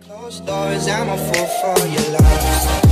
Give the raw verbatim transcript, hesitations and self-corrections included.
Closed doors, I'm a fool for your love.